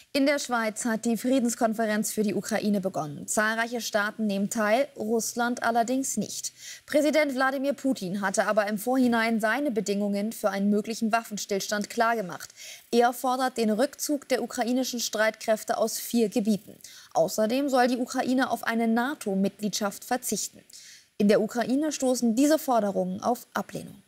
In der Schweiz hat die Friedenskonferenz für die Ukraine begonnen. Zahlreiche Staaten nehmen teil, Russland allerdings nicht. Präsident Wladimir Putin hatte aber im Vorhinein seine Bedingungen für einen möglichen Waffenstillstand klargemacht. Er fordert den Rückzug der ukrainischen Streitkräfte aus 4 Gebieten. Außerdem soll die Ukraine auf eine NATO-Mitgliedschaft verzichten. In der Ukraine stoßen diese Forderungen auf Ablehnung.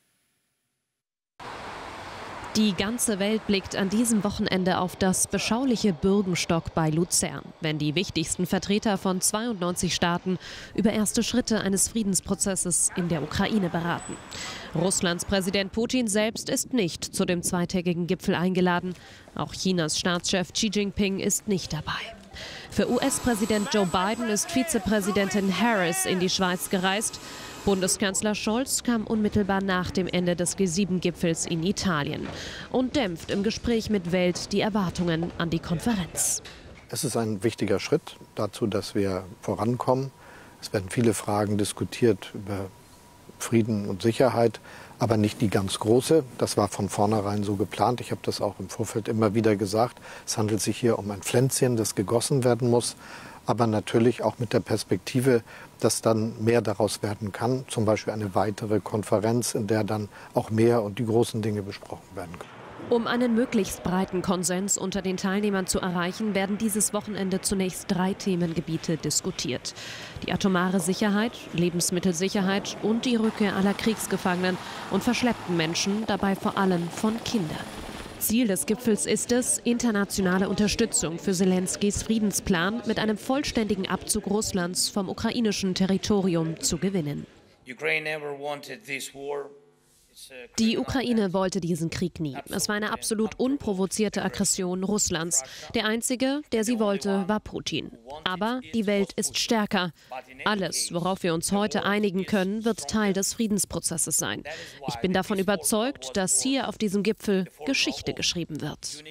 Die ganze Welt blickt an diesem Wochenende auf das beschauliche Bürgenstock bei Luzern, wenn die wichtigsten Vertreter von 92 Staaten über erste Schritte eines Friedensprozesses in der Ukraine beraten. Russlands Präsident Putin selbst ist nicht zu dem zweitägigen Gipfel eingeladen. Auch Chinas Staatschef Xi Jinping ist nicht dabei. Für US-Präsident Joe Biden ist Vizepräsidentin Harris in die Schweiz gereist. Bundeskanzler Scholz kam unmittelbar nach dem Ende des G7-Gipfels in Italien und dämpft im Gespräch mit Welt die Erwartungen an die Konferenz. Es ist ein wichtiger Schritt dazu, dass wir vorankommen. Es werden viele Fragen diskutiert über Frieden und Sicherheit, aber nicht die ganz große. Das war von vornherein so geplant. Ich habe das auch im Vorfeld immer wieder gesagt. Es handelt sich hier um ein Pflänzchen, das gegossen werden muss, aber natürlich auch mit der Perspektive, dass dann mehr daraus werden kann. Zum Beispiel eine weitere Konferenz, in der dann auch mehr und die großen Dinge besprochen werden können. Um einen möglichst breiten Konsens unter den Teilnehmern zu erreichen, werden dieses Wochenende zunächst 3 Themengebiete diskutiert. Die atomare Sicherheit, Lebensmittelsicherheit und die Rückkehr aller Kriegsgefangenen und verschleppten Menschen, dabei vor allem von Kindern. Ziel des Gipfels ist es, internationale Unterstützung für Selenskys Friedensplan mit einem vollständigen Abzug Russlands vom ukrainischen Territorium zu gewinnen. Die Ukraine wollte diesen Krieg nie. Es war eine absolut unprovozierte Aggression Russlands. Der Einzige, der sie wollte, war Putin. Aber die Welt ist stärker. Alles, worauf wir uns heute einigen können, wird Teil des Friedensprozesses sein. Ich bin davon überzeugt, dass hier auf diesem Gipfel Geschichte geschrieben wird.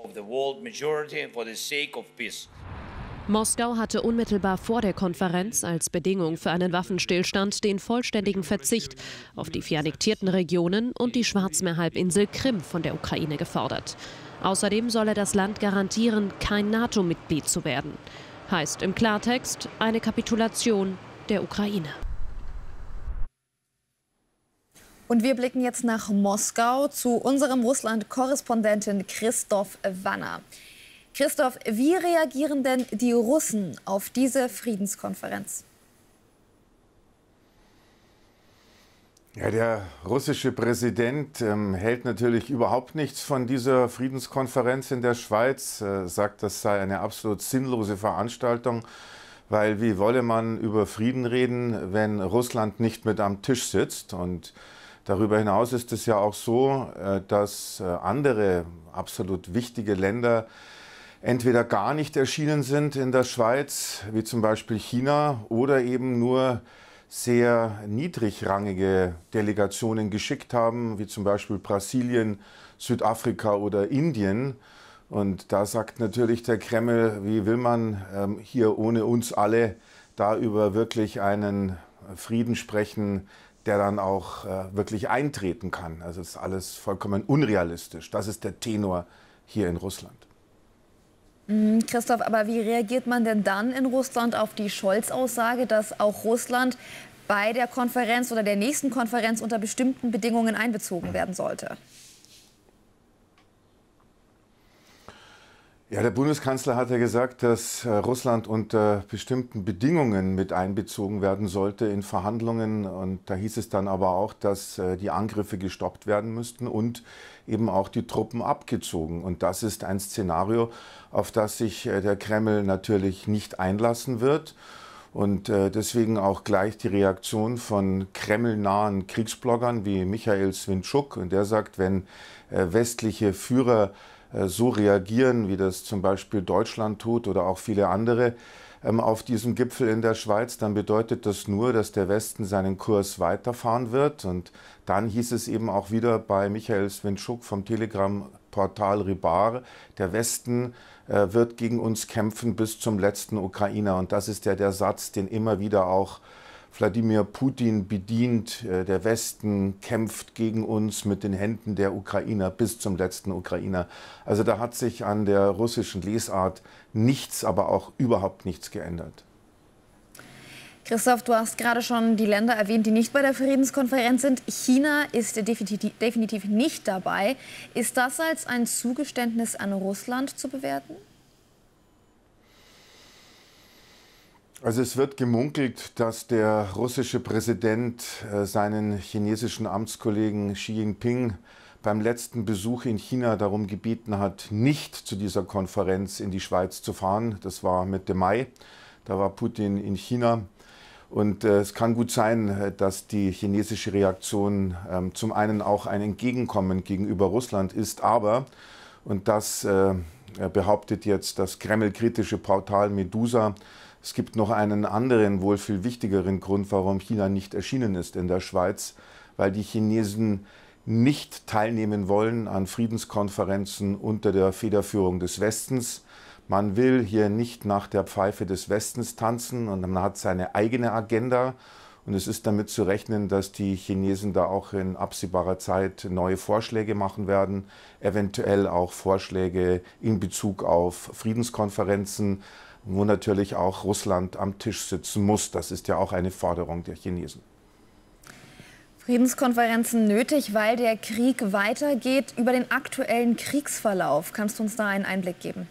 Moskau hatte unmittelbar vor der Konferenz als Bedingung für einen Waffenstillstand den vollständigen Verzicht auf die 4 annektierten Regionen und die Schwarzmeerhalbinsel Krim von der Ukraine gefordert. Außerdem solle das Land garantieren, kein NATO-Mitglied zu werden. Heißt im Klartext eine Kapitulation der Ukraine. Und wir blicken jetzt nach Moskau zu unserem Russland-Korrespondenten Christoph Wanner. Christoph, wie reagieren denn die Russen auf diese Friedenskonferenz? Ja, der russische Präsident hält natürlich überhaupt nichts von dieser Friedenskonferenz in der Schweiz, sagt, das sei eine absolut sinnlose Veranstaltung, weil wie wolle man über Frieden reden, wenn Russland nicht mit am Tisch sitzt? Und darüber hinaus ist es ja auch so, dass andere absolut wichtige Länder entweder gar nicht erschienen sind in der Schweiz, wie zum Beispiel China, oder eben nur sehr niedrigrangige Delegationen geschickt haben, wie zum Beispiel Brasilien, Südafrika oder Indien. Und da sagt natürlich der Kreml, wie will man hier ohne uns alle da über wirklich einen Frieden sprechen, der dann auch wirklich eintreten kann. Also es ist alles vollkommen unrealistisch. Das ist der Tenor hier in Russland. Christoph, aber wie reagiert man denn dann in Russland auf die Scholz-Aussage, dass auch Russland bei der Konferenz oder der nächsten Konferenz unter bestimmten Bedingungen einbezogen werden sollte? Ja, der Bundeskanzler hat ja gesagt, dass Russland unter bestimmten Bedingungen mit einbezogen werden sollte in Verhandlungen. Und da hieß es dann aber auch, dass die Angriffe gestoppt werden müssten und eben auch die Truppen abgezogen. Und das ist ein Szenario, auf das sich der Kreml natürlich nicht einlassen wird. Und deswegen auch gleich die Reaktion von kremlnahen Kriegsbloggern wie Michael Swintschuk. Und der sagt, wenn westliche Führer so reagieren, wie das zum Beispiel Deutschland tut oder auch viele andere auf diesem Gipfel in der Schweiz, dann bedeutet das nur, dass der Westen seinen Kurs weiterfahren wird. Und dann hieß es eben auch wieder bei Michael Swintschuk vom Telegram-Portal Ribar, der Westen wird gegen uns kämpfen bis zum letzten Ukrainer. Und das ist ja der Satz, den immer wieder auch Wladimir Putin bedient, der Westen kämpft gegen uns mit den Händen der Ukrainer bis zum letzten Ukrainer. Also da hat sich an der russischen Lesart nichts, aber auch überhaupt nichts geändert. Christoph, du hast gerade schon die Länder erwähnt, die nicht bei der Friedenskonferenz sind. China ist definitiv nicht dabei. Ist das als ein Zugeständnis an Russland zu bewerten? Also es wird gemunkelt, dass der russische Präsident seinen chinesischen Amtskollegen Xi Jinping beim letzten Besuch in China darum gebeten hat, nicht zu dieser Konferenz in die Schweiz zu fahren. Das war Mitte Mai, da war Putin in China. Und es kann gut sein, dass die chinesische Reaktion zum einen auch ein Entgegenkommen gegenüber Russland ist, aber, und das behauptet jetzt das kremlkritische Portal Medusa, es gibt noch einen anderen, wohl viel wichtigeren Grund, warum China nicht erschienen ist in der Schweiz, weil die Chinesen nicht teilnehmen wollen an Friedenskonferenzen unter der Federführung des Westens. Man will hier nicht nach der Pfeife des Westens tanzen und man hat seine eigene Agenda. Und es ist damit zu rechnen, dass die Chinesen da auch in absehbarer Zeit neue Vorschläge machen werden, eventuell auch Vorschläge in Bezug auf Friedenskonferenzen, wo natürlich auch Russland am Tisch sitzen muss. Das ist ja auch eine Forderung der Chinesen. Friedenskonferenzen nötig, weil der Krieg weitergeht. Über den aktuellen Kriegsverlauf, kannst du uns da einen Einblick geben?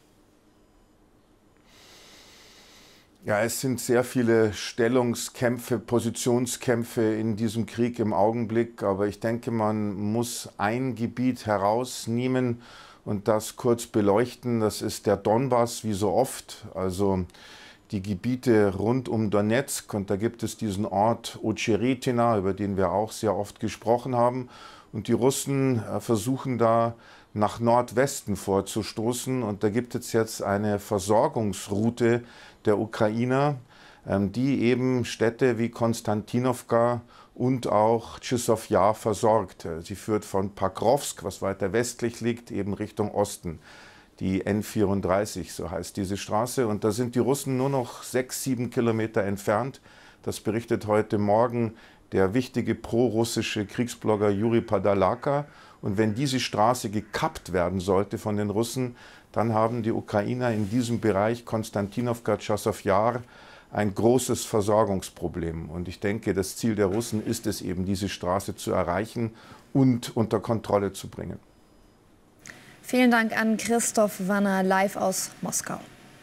Ja, es sind sehr viele Stellungskämpfe, Positionskämpfe in diesem Krieg im Augenblick. Aber ich denke, man muss ein Gebiet herausnehmen und das kurz beleuchten. Das ist der Donbass, wie so oft. Also die Gebiete rund um Donezk. Und da gibt es diesen Ort Ocheretina, über den wir auch sehr oft gesprochen haben. Und die Russen versuchen da nach Nordwesten vorzustoßen. Und da gibt es jetzt eine Versorgungsroute der Ukrainer, die eben Städte wie Konstantinowka und auch Chyssow Jar versorgt. Sie führt von Pakrovsk, was weiter westlich liegt, eben Richtung Osten. Die N34, so heißt diese Straße. Und da sind die Russen nur noch 6-7 Kilometer entfernt. Das berichtet heute Morgen der wichtige pro-russische Kriegsblogger Juri Padalaka. Und wenn diese Straße gekappt werden sollte von den Russen, dann haben die Ukrainer in diesem Bereich Konstantinowka, Chyssow Jar ein großes Versorgungsproblem. Und ich denke, das Ziel der Russen ist es eben, diese Straße zu erreichen und unter Kontrolle zu bringen. Vielen Dank an Christoph Wanner, live aus Moskau.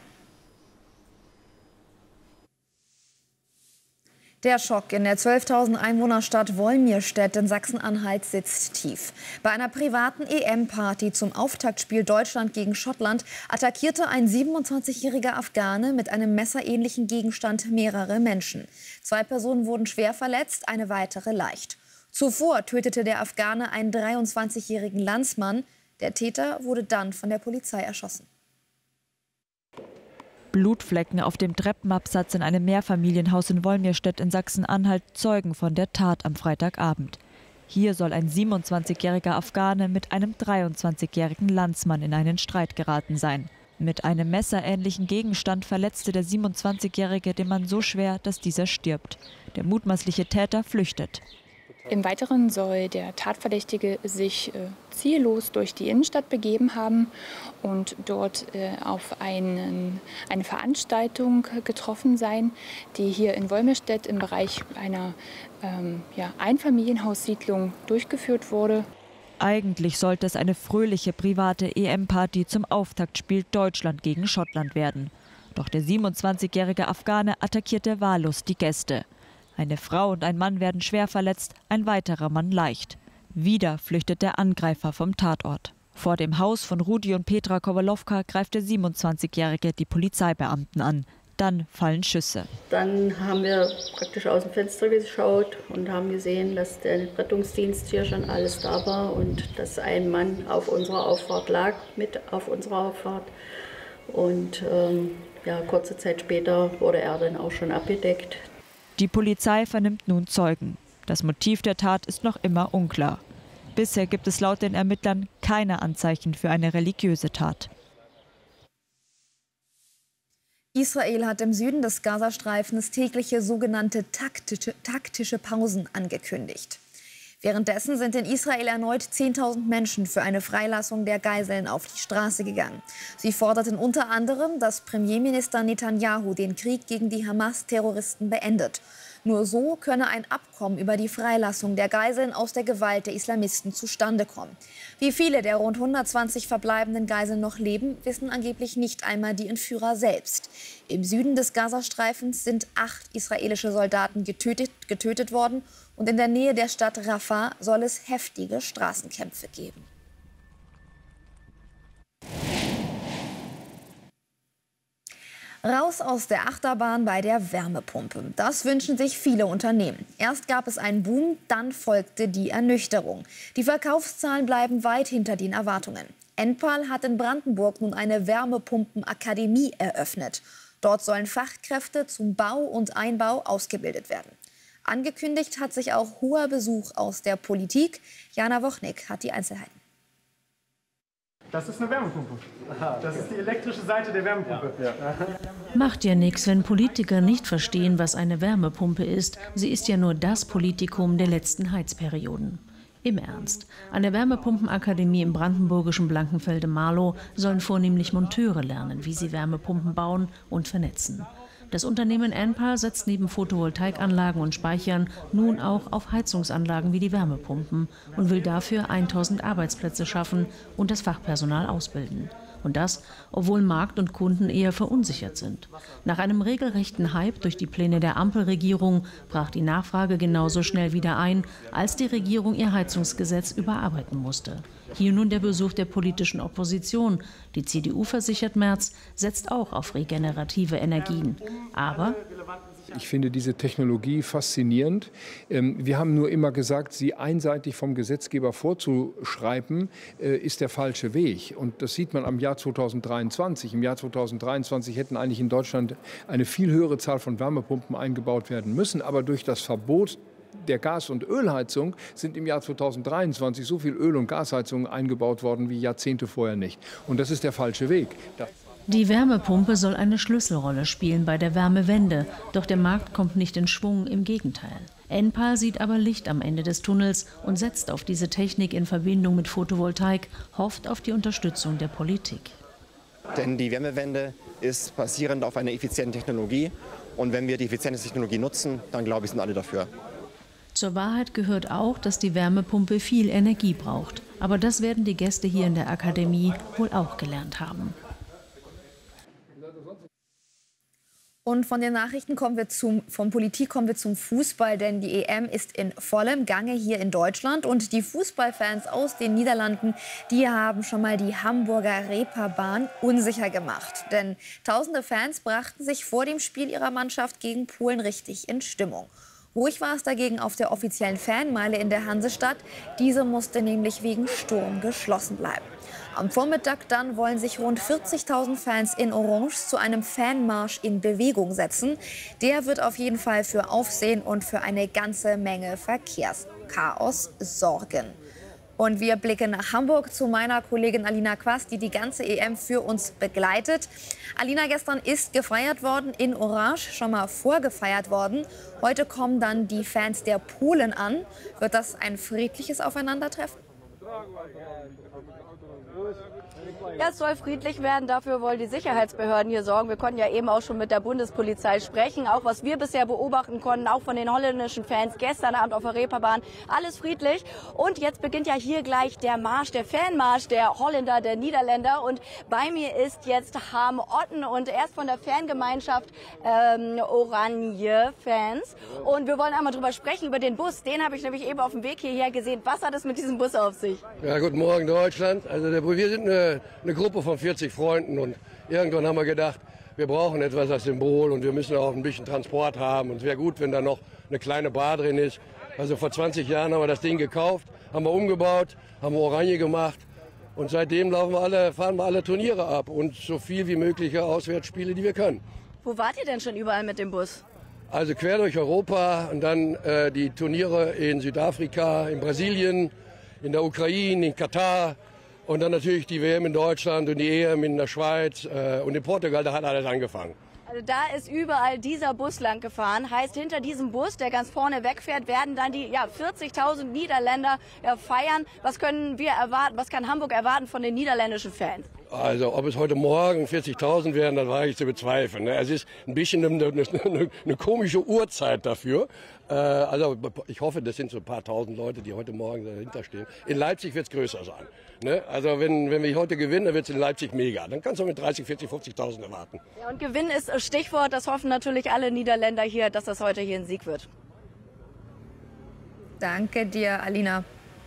Der Schock in der 12.000 Einwohnerstadt Wolmirstedt in Sachsen-Anhalt sitzt tief. Bei einer privaten EM-Party zum Auftaktspiel Deutschland gegen Schottland attackierte ein 27-jähriger Afghane mit einem messerähnlichen Gegenstand mehrere Menschen. 2 Personen wurden schwer verletzt, eine weitere leicht. Zuvor tötete der Afghane einen 23-jährigen Landsmann. Der Täter wurde dann von der Polizei erschossen. Blutflecken auf dem Treppenabsatz in einem Mehrfamilienhaus in Wolmirstedt in Sachsen-Anhalt zeugen von der Tat am Freitagabend. Hier soll ein 27-jähriger Afghane mit einem 23-jährigen Landsmann in einen Streit geraten sein. Mit einem messerähnlichen Gegenstand verletzte der 27-jährige den Mann so schwer, dass dieser stirbt. Der mutmaßliche Täter flüchtet. Im Weiteren soll der Tatverdächtige sich ziellos durch die Innenstadt begeben haben und dort auf eine Veranstaltung getroffen sein, die hier in Wolmirstedt im Bereich einer Einfamilienhaussiedlung durchgeführt wurde. Eigentlich sollte es eine fröhliche private EM-Party zum Auftaktspiel Deutschland gegen Schottland werden. Doch der 27-jährige Afghane attackierte wahllos die Gäste. Eine Frau und ein Mann werden schwer verletzt, ein weiterer Mann leicht. Wieder flüchtet der Angreifer vom Tatort. Vor dem Haus von Rudi und Petra Kowalowka greift der 27-Jährige die Polizeibeamten an. Dann fallen Schüsse. Dann haben wir praktisch aus dem Fenster geschaut und haben gesehen, dass der Rettungsdienst hier schon alles da war und dass ein Mann auf unserer Auffahrt lag, mit auf unserer Auffahrt. Und kurze Zeit später wurde er dann auch schon abgedeckt. Die Polizei vernimmt nun Zeugen. Das Motiv der Tat ist noch immer unklar. Bisher gibt es laut den Ermittlern keine Anzeichen für eine religiöse Tat. Israel hat im Süden des Gazastreifens tägliche sogenannte taktische Pausen angekündigt. Währenddessen sind in Israel erneut 10.000 Menschen für eine Freilassung der Geiseln auf die Straße gegangen. Sie forderten unter anderem, dass Premierminister Netanyahu den Krieg gegen die Hamas-Terroristen beendet. Nur so könne ein Abkommen über die Freilassung der Geiseln aus der Gewalt der Islamisten zustande kommen. Wie viele der rund 120 verbleibenden Geiseln noch leben, wissen angeblich nicht einmal die Entführer selbst. Im Süden des Gazastreifens sind 8 israelische Soldaten getötet worden und in der Nähe der Stadt Rafah soll es heftige Straßenkämpfe geben. Raus aus der Achterbahn bei der Wärmepumpe. Das wünschen sich viele Unternehmen. Erst gab es einen Boom, dann folgte die Ernüchterung. Die Verkaufszahlen bleiben weit hinter den Erwartungen. Enpal hat in Brandenburg nun eine Wärmepumpenakademie eröffnet. Dort sollen Fachkräfte zum Bau und Einbau ausgebildet werden. Angekündigt hat sich auch hoher Besuch aus der Politik. Jana Wochnik hat die Einzelheiten. Das ist eine Wärmepumpe. Das ist die elektrische Seite der Wärmepumpe. Macht ja nichts, wenn Politiker nicht verstehen, was eine Wärmepumpe ist. Sie ist ja nur das Politikum der letzten Heizperioden. Im Ernst. An der Wärmepumpenakademie im brandenburgischen Blankenfelde-Marlow sollen vornehmlich Monteure lernen, wie sie Wärmepumpen bauen und vernetzen. Das Unternehmen Enpal setzt neben Photovoltaikanlagen und Speichern nun auch auf Heizungsanlagen wie die Wärmepumpen und will dafür 1000 Arbeitsplätze schaffen und das Fachpersonal ausbilden. Und das, obwohl Markt und Kunden eher verunsichert sind. Nach einem regelrechten Hype durch die Pläne der Ampelregierung brach die Nachfrage genauso schnell wieder ein, als die Regierung ihr Heizungsgesetz überarbeiten musste. Hier nun der Besuch der politischen Opposition. Die CDU, versichert Merz, setzt auch auf regenerative Energien. Aber ich finde diese Technologie faszinierend. Wir haben nur immer gesagt, sie einseitig vom Gesetzgeber vorzuschreiben, ist der falsche Weg. Und das sieht man am Jahr 2023. Im Jahr 2023 hätten eigentlich in Deutschland eine viel höhere Zahl von Wärmepumpen eingebaut werden müssen. Aber durch das Verbot der Gas- und Ölheizung sind im Jahr 2023 so viel Öl- und Gasheizungen eingebaut worden wie Jahrzehnte vorher nicht. Und das ist der falsche Weg. Die Wärmepumpe soll eine Schlüsselrolle spielen bei der Wärmewende. Doch der Markt kommt nicht in Schwung, im Gegenteil. Enpal sieht aber Licht am Ende des Tunnels und setzt auf diese Technik in Verbindung mit Photovoltaik, hofft auf die Unterstützung der Politik. Denn die Wärmewende ist basierend auf einer effizienten Technologie. Und wenn wir die effiziente Technologie nutzen, dann glaube ich, sind alle dafür. Zur Wahrheit gehört auch, dass die Wärmepumpe viel Energie braucht. Aber das werden die Gäste hier in der Akademie wohl auch gelernt haben. Und von den Nachrichten von Politik kommen wir zum Fußball, denn die EM ist in vollem Gange hier in Deutschland. Und die Fußballfans aus den Niederlanden, die haben schon mal die Hamburger Reeperbahn unsicher gemacht. Denn tausende Fans brachten sich vor dem Spiel ihrer Mannschaft gegen Polen richtig in Stimmung. Ruhig war es dagegen auf der offiziellen Fanmeile in der Hansestadt. Diese musste nämlich wegen Sturm geschlossen bleiben. Am Vormittag dann wollen sich rund 40.000 Fans in Orange zu einem Fanmarsch in Bewegung setzen. Der wird auf jeden Fall für Aufsehen und für eine ganze Menge Verkehrschaos sorgen. Und wir blicken nach Hamburg zu meiner Kollegin Alina Quast, die die ganze EM für uns begleitet. Alina, gestern ist gefeiert worden in Orange, schon mal vorgefeiert worden. Heute kommen dann die Fans der Polen an. Wird das ein friedliches Aufeinandertreffen? Ja, es soll friedlich werden, dafür wollen die Sicherheitsbehörden hier sorgen. Wir konnten ja eben auch schon mit der Bundespolizei sprechen, auch was wir bisher beobachten konnten, auch von den holländischen Fans gestern Abend auf der Reeperbahn. Alles friedlich. Und jetzt beginnt ja hier gleich der Marsch, der Fanmarsch der Holländer, der Niederländer. Und bei mir ist jetzt Harm Otten und er ist von der Fangemeinschaft Oranje Fans. Und wir wollen einmal drüber sprechen, über den Bus. Den habe ich nämlich eben auf dem Weg hierher gesehen. Was hat es mit diesem Bus auf sich? Ja, guten Morgen Deutschland. Also wir sind eine Gruppe von 40 Freunden und irgendwann haben wir gedacht, wir brauchen etwas als Symbol und wir müssen auch ein bisschen Transport haben und es wäre gut, wenn da noch eine kleine Bar drin ist. Also vor 20 Jahren haben wir das Ding gekauft, haben wir umgebaut, haben wir Oranje gemacht und seitdem fahren wir alle Turniere ab und so viel wie mögliche Auswärtsspiele, die wir können. Wo wart ihr denn schon überall mit dem Bus? Also quer durch Europa und dann die Turniere in Südafrika, in Brasilien, in der Ukraine, in Katar. Und dann natürlich die WM in Deutschland und die EM in der Schweiz und in Portugal, da hat alles angefangen. Da ist überall dieser Bus lang gefahren. Heißt, hinter diesem Bus, der ganz vorne wegfährt, werden dann die 40.000 Niederländer feiern. Was können wir erwarten? Was kann Hamburg erwarten von den niederländischen Fans? Also ob es heute Morgen 40.000 werden, das wage ich zu bezweifeln. Es ist ein bisschen eine komische Uhrzeit dafür. Also ich hoffe, das sind so ein paar tausend Leute, die heute Morgen dahinter stehen. In Leipzig wird es größer sein. Also wenn wir heute gewinnen, dann wird es in Leipzig mega. Dann kannst du mit 30, 40, 50.000 erwarten. Ja, und Gewinn ist Stichwort. Das hoffen natürlich alle Niederländer hier, dass das heute hier ein Sieg wird. Danke dir, Alina.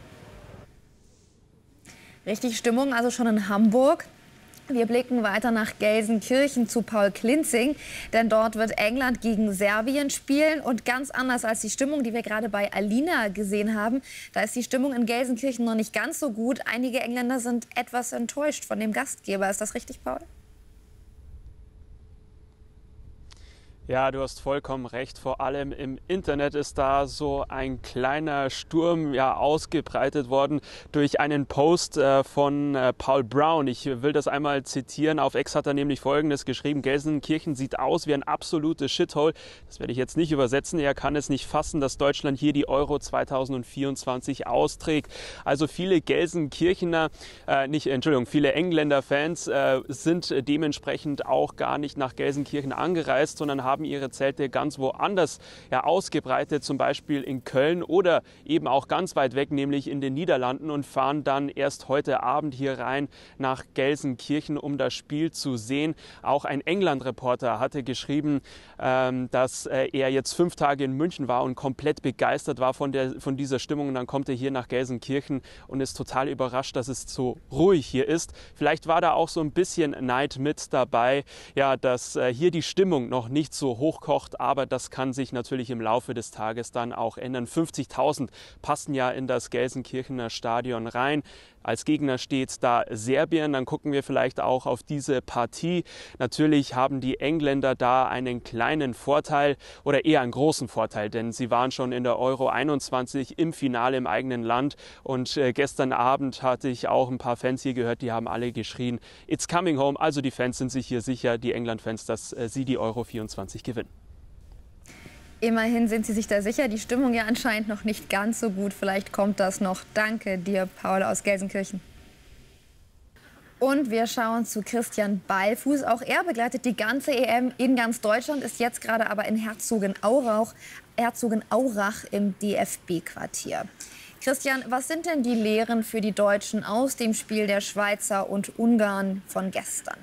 Richtig Stimmung also schon in Hamburg. Wir blicken weiter nach Gelsenkirchen zu Paul Klinzing, denn dort wird England gegen Serbien spielen. Und ganz anders als die Stimmung, die wir gerade bei Alina gesehen haben, da ist die Stimmung in Gelsenkirchen noch nicht ganz so gut. Einige Engländer sind etwas enttäuscht von dem Gastgeber. Ist das richtig, Paul? Ja, du hast vollkommen recht. Vor allem im Internet ist da so ein kleiner Sturm ausgebreitet worden durch einen Post von Paul Brown. Ich will das einmal zitieren. Auf X hat er nämlich Folgendes geschrieben: Gelsenkirchen sieht aus wie ein absolutes Shithole. Das werde ich jetzt nicht übersetzen. Er kann es nicht fassen, dass Deutschland hier die Euro 2024 austrägt. Also viele Gelsenkirchener, viele Engländer-Fans sind dementsprechend auch gar nicht nach Gelsenkirchen angereist, sondern haben ihre Zelte ganz woanders ausgebreitet, zum Beispiel in Köln oder eben auch ganz weit weg, nämlich in den Niederlanden, und fahren dann erst heute Abend hier rein nach Gelsenkirchen, um das Spiel zu sehen. Auch ein England-Reporter hatte geschrieben, dass er jetzt 5 Tage in München war und komplett begeistert war von dieser Stimmung, und dann kommt er hier nach Gelsenkirchen und ist total überrascht, dass es so ruhig hier ist. Vielleicht war da auch so ein bisschen Neid mit dabei, dass hier die Stimmung noch nicht so hochkocht, aber das kann sich natürlich im Laufe des Tages dann auch ändern. 50.000 passen ja in das Gelsenkirchener Stadion rein. Als Gegner steht da Serbien. Dann gucken wir vielleicht auch auf diese Partie. Natürlich haben die Engländer da einen kleinen Vorteil oder eher einen großen Vorteil, denn sie waren schon in der Euro 21 im Finale im eigenen Land. Und gestern Abend hatte ich auch ein paar Fans hier gehört, die haben alle geschrien, "It's coming home." Also die Fans sind sich hier sicher, die England-Fans, dass sie die Euro 24 gewinnen. Immerhin sind Sie sich da sicher. Die Stimmung ja anscheinend noch nicht ganz so gut. Vielleicht kommt das noch. Danke dir, Paul aus Gelsenkirchen. Und wir schauen zu Christian Ballfuß. Auch er begleitet die ganze EM in ganz Deutschland, ist jetzt gerade aber in Herzogenaurach im DFB-Quartier. Christian, was sind denn die Lehren für die Deutschen aus dem Spiel der Schweizer und Ungarn von gestern?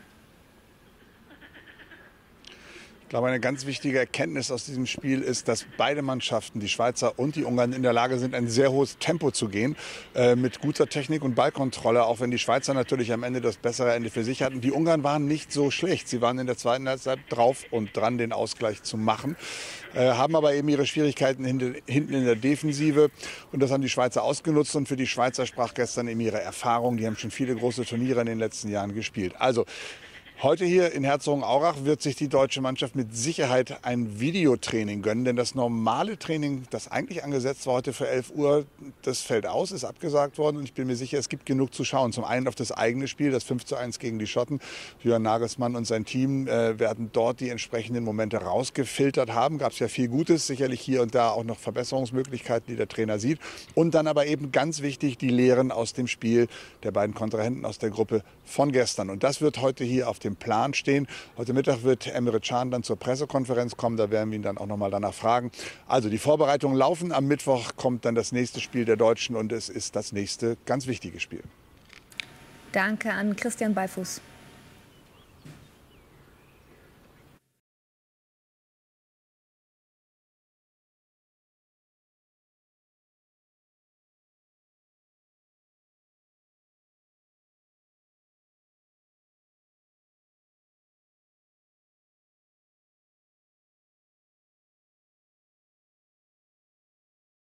Ich glaube, eine ganz wichtige Erkenntnis aus diesem Spiel ist, dass beide Mannschaften, die Schweizer und die Ungarn, in der Lage sind, ein sehr hohes Tempo zu gehen, mit guter Technik und Ballkontrolle, auch wenn die Schweizer natürlich am Ende das bessere Ende für sich hatten. Die Ungarn waren nicht so schlecht. Sie waren in der zweiten Halbzeit drauf und dran, den Ausgleich zu machen, haben aber eben ihre Schwierigkeiten hinten in der Defensive, und das haben die Schweizer ausgenutzt, und für die Schweizer sprach gestern eben ihre Erfahrung. Die haben schon viele große Turniere in den letzten Jahren gespielt. Also heute hier in Herzogenaurach wird sich die deutsche Mannschaft mit Sicherheit ein Videotraining gönnen, denn das normale Training, das eigentlich angesetzt war heute für 11 Uhr, das fällt aus, ist abgesagt worden, und ich bin mir sicher, es gibt genug zu schauen. Zum einen auf das eigene Spiel, das 5:1 gegen die Schotten. Jürgen Nagelsmann und sein Team werden dort die entsprechenden Momente rausgefiltert haben. Gab es ja viel Gutes, sicherlich hier und da auch noch Verbesserungsmöglichkeiten, die der Trainer sieht. Und dann aber eben ganz wichtig die Lehren aus dem Spiel der beiden Kontrahenten aus der Gruppe von gestern. Und das wird heute hier auf dem Plan stehen. Heute Mittag wird Emre Can dann zur Pressekonferenz kommen. Da werden wir ihn dann auch noch mal danach fragen. Also die Vorbereitungen laufen. Am Mittwoch kommt dann das nächste Spiel der Deutschen, und es ist das nächste ganz wichtige Spiel. Danke an Christian Ballfuß.